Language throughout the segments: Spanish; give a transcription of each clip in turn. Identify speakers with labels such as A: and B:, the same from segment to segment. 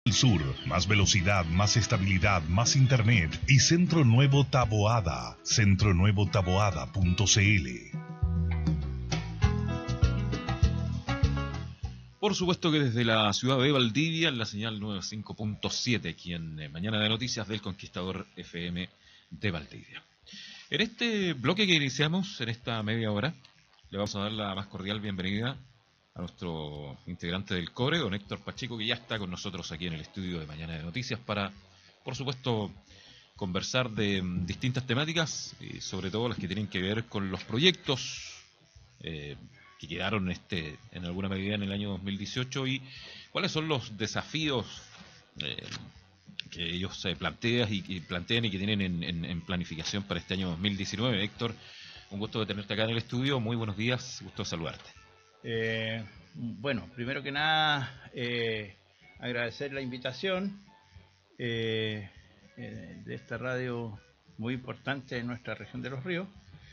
A: Sur, más velocidad, más estabilidad, más internet y Centro Nuevo Taboada, centronuevotaboada.cl.
B: Por supuesto que desde la ciudad de Valdivia, en la señal 95.7, aquí en Mañana de Noticias del Conquistador FM de Valdivia. En este bloque que iniciamos, en esta media hora, le vamos a dar la más cordial bienvenida a nuestro integrante del CORE, don Héctor Pacheco, que ya está con nosotros aquí en el estudio de Mañana de Noticias para, por supuesto, conversar de distintas temáticas, y sobre todo las que tienen que ver con los proyectos que quedaron en alguna medida en el año 2018 y cuáles son los desafíos que ellos plantean y que tienen en planificación para este año 2019. Héctor, un gusto de tenerte acá en el estudio. Muy buenos días, gusto de saludarte.
C: Bueno, primero que nada, agradecer la invitación de esta radio muy importante en nuestra región de Los Ríos.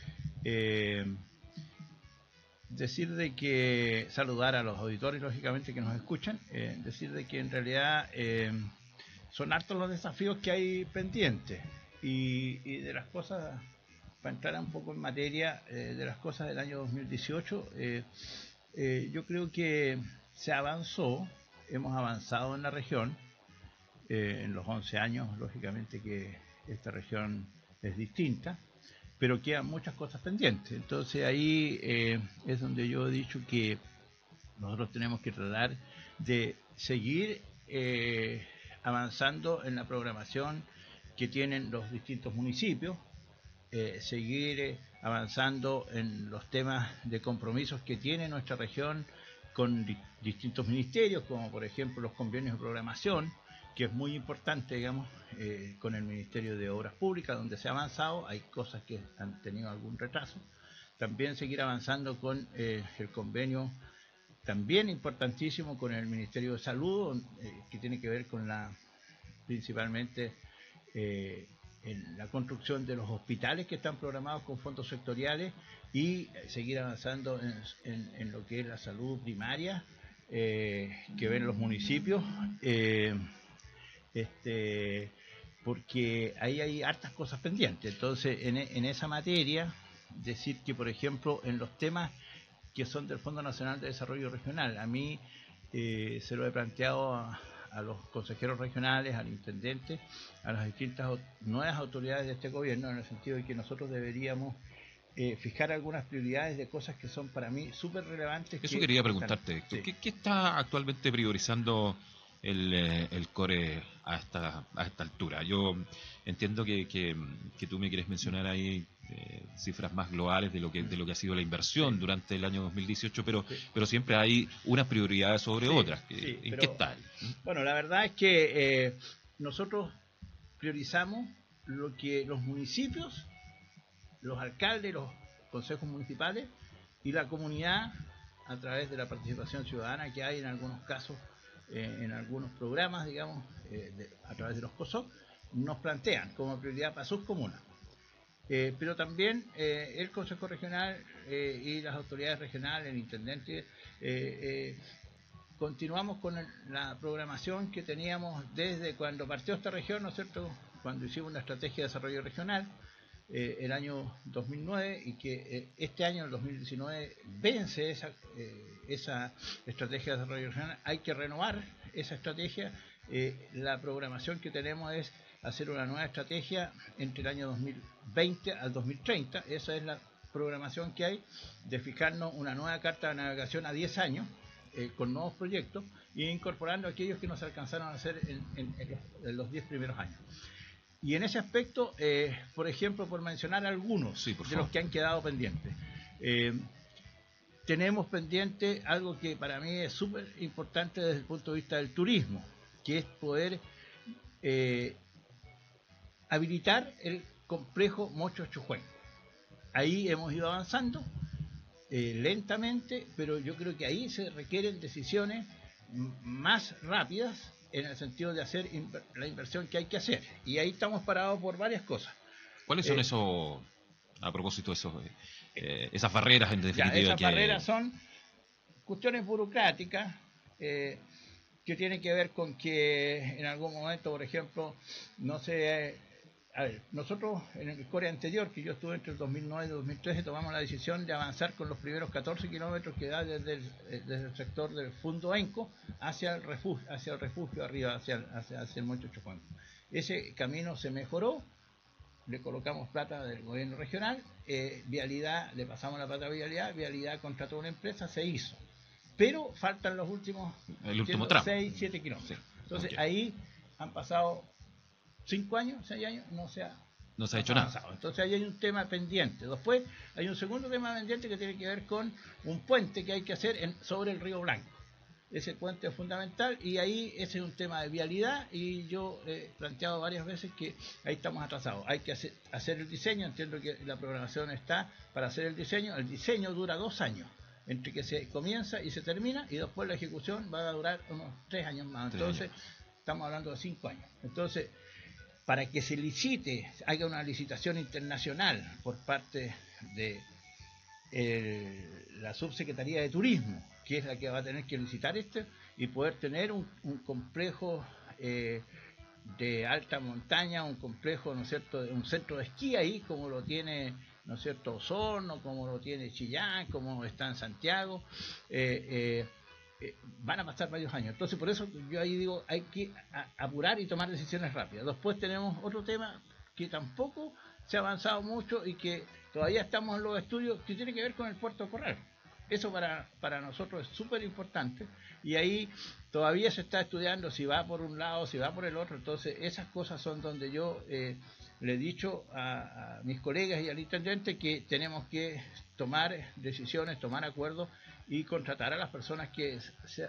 C: Decir de que saludar a los auditores, lógicamente, que nos escuchan. Decir de que en realidad son hartos los desafíos que hay pendientes y de las cosas, para entrar un poco en materia, de las cosas del año 2018. Yo creo que se avanzó, hemos avanzado en la región, en los 11 años, lógicamente que esta región es distinta, pero quedan muchas cosas pendientes. Entonces ahí es donde yo he dicho que nosotros tenemos que tratar de seguir avanzando en la programación que tienen los distintos municipios, seguir avanzando en los temas de compromisos que tiene nuestra región con distintos ministerios, como por ejemplo los convenios de programación, que es muy importante, digamos, con el Ministerio de Obras Públicas, donde se ha avanzado. Hay cosas que han tenido algún retraso. También seguir avanzando con el convenio, también importantísimo, con el Ministerio de Salud, que tiene que ver con principalmente en la construcción de los hospitales que están programados con fondos sectoriales, y seguir avanzando en lo que es la salud primaria que ven los municipios, porque ahí hay hartas cosas pendientes. Entonces, en esa materia, decir que, por ejemplo, en los temas que son del Fondo Nacional de Desarrollo Regional, a mí se lo he planteado a los consejeros regionales, al intendente, a las distintas nuevas autoridades de este gobierno, en el sentido de que nosotros deberíamos fijar algunas prioridades de cosas que son para mí súper relevantes.
B: Eso quería preguntarte, Héctor. Sí. ¿Qué está actualmente priorizando el CORE a esta altura? Yo entiendo que tú me quieres mencionar ahí cifras más globales de lo que ha sido la inversión durante el año 2018, pero siempre hay unas prioridades sobre otras. ¿En qué tal?
C: Bueno, la verdad es que nosotros priorizamos lo que los municipios, los alcaldes, los consejos municipales y la comunidad, a través de la participación ciudadana que hay en algunos casos, en algunos programas, digamos, a través de los COSOC, nos plantean como prioridad para sus comunas. Pero también el Consejo Regional y las autoridades regionales, el intendente, continuamos con la programación que teníamos desde cuando partió esta región, ¿no es cierto?, cuando hicimos una estrategia de desarrollo regional el año 2009, y que este año, el 2019, vence esa estrategia de desarrollo regional. Hay que renovar esa estrategia. La programación que tenemos es hacer una nueva estrategia entre el año 2020 al 2030. Esa es la programación que hay, de fijarnos una nueva carta de navegación a 10 años, con nuevos proyectos, e incorporando aquellos que nos alcanzaron a hacer en los 10 primeros años. Y en ese aspecto, por ejemplo, por mencionar algunos de los que han quedado pendientes, tenemos pendiente algo que para mí es súper importante desde el punto de vista del turismo, que es poder habilitar el complejo Mocho Chujuén. Ahí hemos ido avanzando lentamente, pero yo creo que ahí se requieren decisiones más rápidas, en el sentido de hacer la inversión que hay que hacer. Y ahí estamos parados por varias cosas.
B: ¿Cuáles son esos, a propósito de esas barreras, en definitiva?
C: Esas barreras son cuestiones burocráticas, que tiene que ver con que en algún momento, por ejemplo, no sé, a ver, nosotros en el core anterior, que yo estuve entre el 2009 y 2013, tomamos la decisión de avanzar con los primeros 14 kilómetros que da desde el sector del Fundo Enco hacia el refugio arriba, hacia el Monte Chocuanco. Ese camino se mejoró, le colocamos plata del gobierno regional, vialidad, le pasamos la plata a vialidad contrató una empresa, se hizo. Pero faltan los últimos
B: el último tramo.
C: 6, 7 kilómetros.
B: Sí.
C: Entonces
B: Okay.
C: ahí han pasado 5 años, 6 años, no se ha
B: hecho
C: avanzado.
B: nada.
C: Entonces ahí hay un tema pendiente. Después hay un segundo tema pendiente que tiene que ver con un puente que hay que hacer sobre el Río Blanco. Ese puente es fundamental y ahí ese es un tema de vialidad y yo he planteado varias veces que ahí estamos atrasados. Hay que hacer el diseño, entiendo que la programación está para hacer el diseño dura 2 años entre que se comienza y se termina, y después la ejecución va a durar unos 3 años más. Entonces, estamos hablando de 5 años. Entonces, para que se licite, haga una licitación internacional por parte de la Subsecretaría de Turismo, que es la que va a tener que licitar y poder tener un complejo de alta montaña, un complejo, ¿no es cierto?, un centro de esquí ahí, como lo tiene, ¿no es cierto?, Osorno, como lo tiene Chillán, como está en Santiago, van a pasar varios años. Entonces, por eso yo ahí digo, hay que apurar y tomar decisiones rápidas. Después tenemos otro tema que tampoco se ha avanzado mucho y que todavía estamos en los estudios, que tiene que ver con el puerto de Corral. Eso para nosotros es súper importante y ahí todavía se está estudiando si va por un lado, si va por el otro. Entonces esas cosas son donde yo le he dicho a mis colegas y al intendente que tenemos que tomar decisiones, tomar acuerdos y contratar a las personas que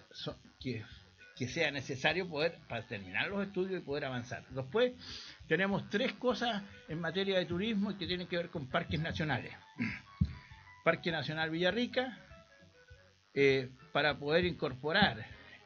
C: sea necesario para terminar los estudios y poder avanzar. Después tenemos 3 cosas en materia de turismo que tienen que ver con parques nacionales. Parque Nacional Villarrica, para poder incorporar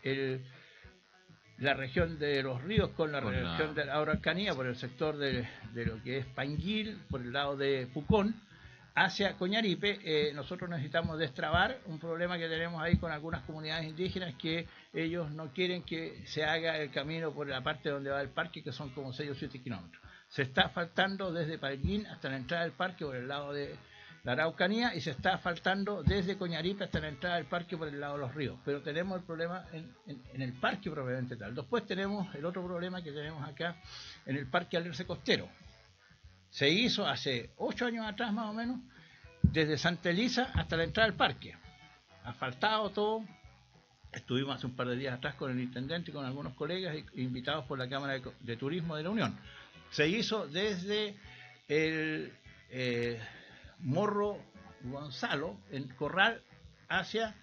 C: la región de los ríos con la región de la Araucanía por el sector de lo que es Panguil, por el lado de Pucón, hacia Coñaripe. Nosotros necesitamos destrabar un problema que tenemos ahí con algunas comunidades indígenas, que ellos no quieren que se haga el camino por la parte donde va el parque, que son como 6 o 7 kilómetros. Se está asfaltando desde Panguil hasta la entrada del parque por el lado de la Araucanía y se está asfaltando desde Coñaripe hasta la entrada del parque por el lado de los ríos, pero tenemos el problema en el parque propiamente tal. Después tenemos el otro problema que tenemos acá en el parque Alerce Costero. Se hizo hace 8 años atrás más o menos, desde Santa Elisa hasta la entrada del parque, asfaltado todo. Estuvimos hace un par de días atrás con el intendente y con algunos colegas invitados por la Cámara de Turismo de la Unión. Se hizo desde el Morro Gonzalo, en Corral, hacia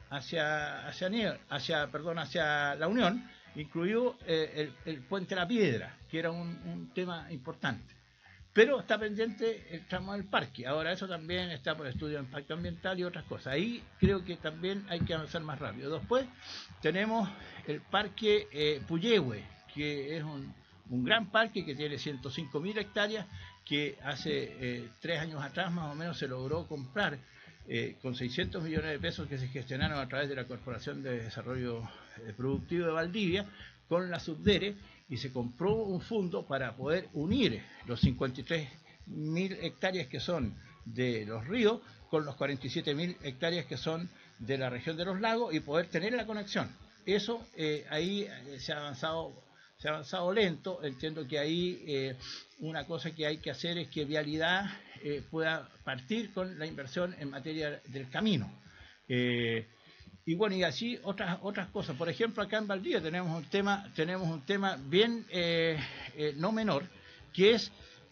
C: la Unión, incluido el Puente La Piedra, que era un tema importante. Pero está pendiente el tramo del parque. Ahora eso también está por estudio de impacto ambiental y otras cosas. Ahí creo que también hay que avanzar más rápido. Después tenemos el parque Puyehue, que es un gran parque que tiene 105.000 hectáreas, que hace 3 años atrás más o menos se logró comprar con 600 millones de pesos que se gestionaron a través de la Corporación de Desarrollo Productivo de Valdivia con la Subdere, y se compró un fondo para poder unir los 53.000 hectáreas que son de los ríos con los 47.000 hectáreas que son de la región de los lagos y poder tener la conexión. Eso ahí se ha avanzado lento. Entiendo que ahí una cosa que hay que hacer es que Vialidad pueda partir con la inversión en materia del camino. Y bueno, y así otras cosas. Por ejemplo, acá en Valdivia tenemos un tema bien no menor, que es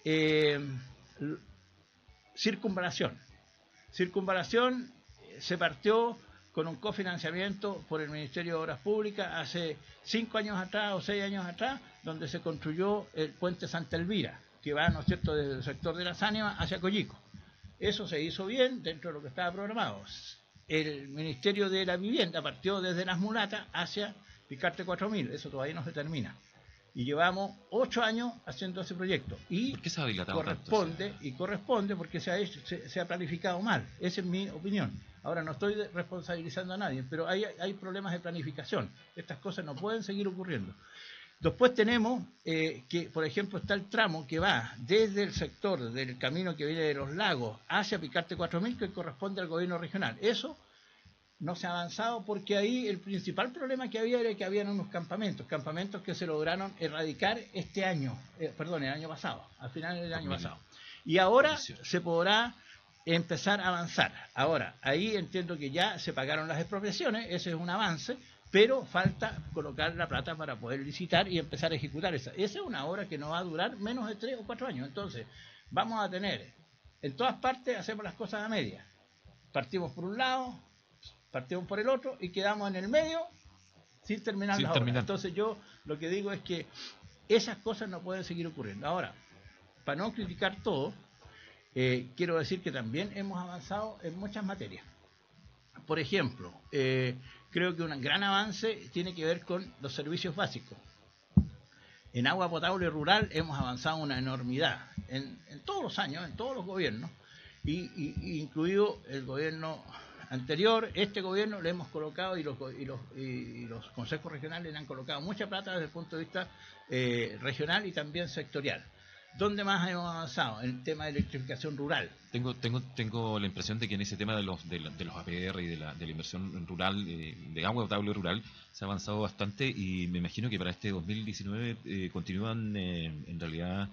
C: circunvalación. Circunvalación se partió con un cofinanciamiento por el Ministerio de Obras Públicas hace 5 años atrás o 6 años atrás, donde se construyó el puente Santa Elvira, que va, ¿no es cierto?, desde el sector de Las Ánimas hacia Coyico. Eso se hizo bien dentro de lo que estaba programado. El Ministerio de la Vivienda partió desde Las Mulatas hacia Picarte 4000, eso todavía no se termina. y llevamos 8 años haciendo ese proyecto. Y
B: ¿por qué se ha dilatado
C: corresponde porque se ha planificado mal. Esa es mi opinión. Ahora no estoy responsabilizando a nadie, pero hay problemas de planificación. Estas cosas no pueden seguir ocurriendo. Después tenemos que, por ejemplo, está el tramo que va desde el sector del camino que viene de los lagos hacia Picarte 4000, que corresponde al gobierno regional. Eso no se ha avanzado porque ahí el principal problema que había era que habían unos campamentos que se lograron erradicar este año, el año pasado, al final del año pasado. Y ahora se podrá empezar a avanzar. Ahora, ahí entiendo que ya se pagaron las expropiaciones, ese es un avance, pero falta colocar la plata para poder licitar y empezar a ejecutar esa. Esa es una obra que no va a durar menos de 3 o 4 años. Entonces, vamos a tener, en todas partes hacemos las cosas a media. Partimos por un lado, partimos por el otro y quedamos en el medio sin terminar las obras. Entonces yo lo que digo es que esas cosas no pueden seguir ocurriendo. Ahora, para no criticar todo, quiero decir que también hemos avanzado en muchas materias. Por ejemplo, creo que un gran avance tiene que ver con los servicios básicos. En agua potable rural hemos avanzado una enormidad en todos los años, en todos los gobiernos, y incluido el gobierno anterior. Este gobierno le hemos colocado y los consejos regionales le han colocado mucha plata desde el punto de vista regional y también sectorial. ¿Dónde más hemos avanzado? En el tema de electrificación rural.
B: Tengo la impresión de que en ese tema de los APR y de la inversión rural, de agua potable rural, se ha avanzado bastante, y me imagino que para este 2019 continúan en realidad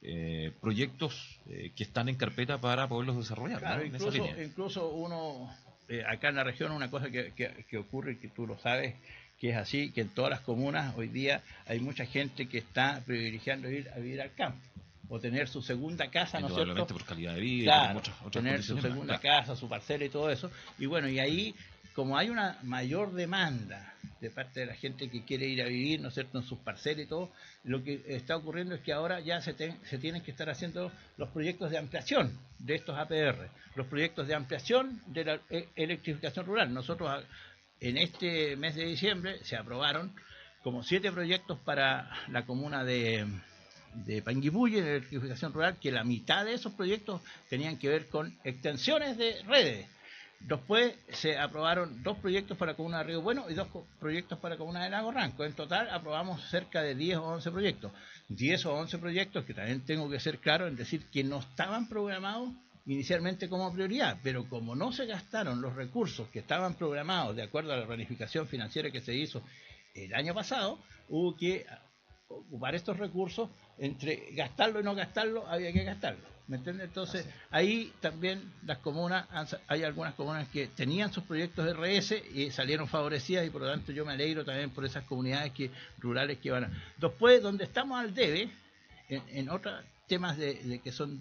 B: proyectos que están en carpeta para poderlos desarrollar.
C: Claro,
B: ¿no?
C: incluso uno, acá en la región, una cosa que ocurre, que tú lo sabes, que es así, que en todas las comunas hoy día hay mucha gente que está privilegiando ir a vivir al campo o tener su segunda casa, ¿no es cierto?
B: Por calidad de vida,
C: claro,
B: y por otras
C: tener su segunda casa, su parcela y todo eso. Y bueno, y ahí, como hay una mayor demanda de parte de la gente que quiere ir a vivir, ¿no es cierto?, en sus parcelas y todo, lo que está ocurriendo es que ahora ya se tienen que estar haciendo los proyectos de ampliación de estos APR, los proyectos de ampliación de la electrificación rural. Nosotros en este mes de diciembre se aprobaron como 7 proyectos para la comuna de Panguipulli en electrificación rural, que la mitad de esos proyectos tenían que ver con extensiones de redes. Después se aprobaron 2 proyectos para la comuna de Río Bueno y 2 proyectos para la comuna de Lago Ranco. En total aprobamos cerca de 10 o 11 proyectos. 10 o 11 proyectos que también tengo que ser claro en decir que no estaban programados inicialmente como prioridad, pero como no se gastaron los recursos que estaban programados de acuerdo a la planificación financiera que se hizo el año pasado, hubo que ocupar estos recursos. Entre gastarlo y no gastarlo, había que gastarlo, ¿me entiendes? Entonces, ahí también las comunas, hay algunas comunas que tenían sus proyectos de RS y salieron favorecidas, y por lo tanto yo me alegro también por esas comunidades rurales que van a... Después, donde estamos al debe, en otros temas que son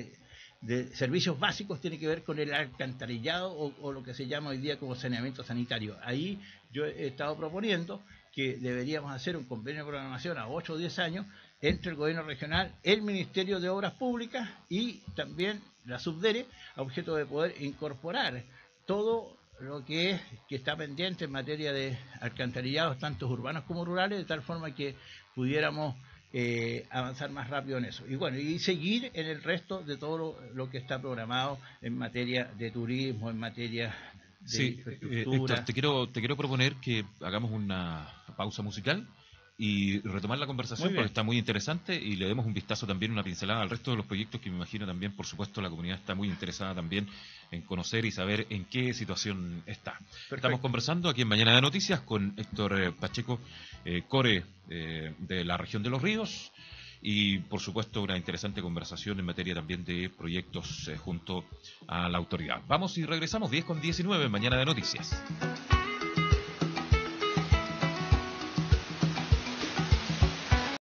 C: de servicios básicos, tiene que ver con el alcantarillado o lo que se llama hoy día como saneamiento sanitario. Ahí yo he estado proponiendo que deberíamos hacer un convenio de programación a 8 o 10 años entre el gobierno regional, el Ministerio de Obras Públicas y también la Subdere, a objeto de poder incorporar todo lo que está pendiente en materia de alcantarillados, tanto urbanos como rurales, de tal forma que pudiéramos avanzar más rápido en eso. Y bueno, y seguir en el resto de todo lo que está programado en materia de turismo, en materia de infraestructura.
B: Héctor, te quiero proponer que hagamos una pausa musical y retomar la conversación, porque está muy interesante, y le demos un vistazo también, una pincelada al resto de los proyectos que me imagino también, por supuesto, la comunidad está muy interesada también en conocer y saber en qué situación está. Perfecto. Estamos conversando aquí en Mañana de Noticias con Héctor Pacheco, core de la región de Los Ríos, y por supuesto una interesante conversación en materia también de proyectos junto a la autoridad. Vamos y regresamos 10:19 en Mañana de Noticias.